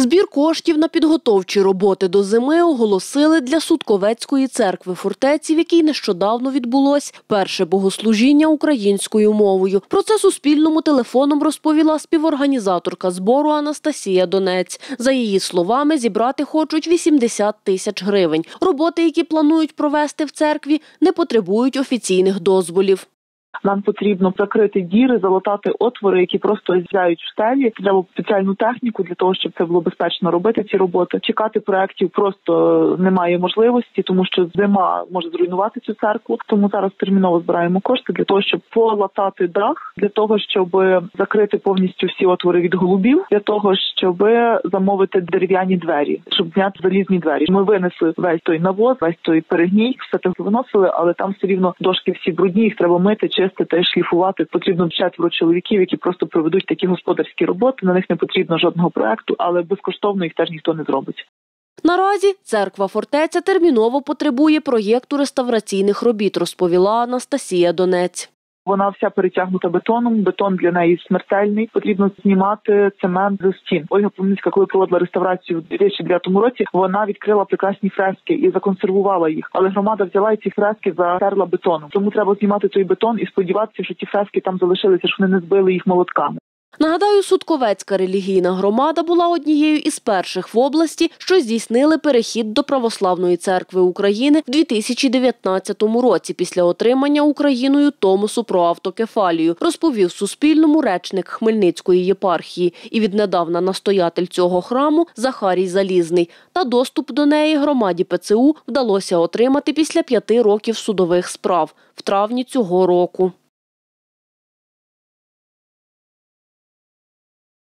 Збір коштів на підготовчі роботи до зими оголосили для Судковецької церкви-фортеці, в якій нещодавно відбулось перше богослужіння українською мовою. Про це Суспільному телефоном розповіла співорганізаторка збору Анастасія Донець. За її словами, зібрати хочуть 80 тисяч гривень. Роботи, які планують провести в церкві, не потребують офіційних дозволів. Нам потрібно закрити діри, залатати отвори, які просто зяють в стелі. Треба спеціальну техніку для того, щоб це було безпечно робити ці роботи. Чекати проєктів просто немає можливості, тому що зима може зруйнувати цю церкву. Тому зараз терміново збираємо кошти для того, щоб полатати дах, для того, щоб закрити повністю всі отвори від голубів, для того, щоб замовити дерев'яні двері, щоб зняти залізні двері. Ми винесли весь той навоз, весь той перегній, все це виносили, але там все рівно дошки всі брудні, їх треба мити, чистити, шліфувати. Потрібно 4 чоловіків, які просто проведуть такі господарські роботи. На них не потрібно жодного проєкту, але безкоштовно їх теж ніхто не зробить. Наразі церква-фортеця терміново потребує проєкту реставраційних робіт, розповіла Анастасія Донець. Вона вся перетягнута бетоном, бетон для неї смертельний. Потрібно знімати цемент з стін. Ольга Поміцька, коли проводила реставрацію у 2009 році, вона відкрила прекрасні фрески і законсервувала їх. Але громада взяла і ці фрески затерла бетоном. Тому треба знімати той бетон і сподіватися, що ті фрески там залишилися, що вони не збили їх молотками. Нагадаю, Судковецька релігійна громада була однією із перших в області, що здійснили перехід до Православної церкви України в 2019 році після отримання Україною Томосу про автокефалію, розповів Суспільному речник Хмельницької єпархії і віднедавна настоятель цього храму Захарій Залізний. Та доступ до неї громаді ПЦУ вдалося отримати після 5 років судових справ в травні цього року.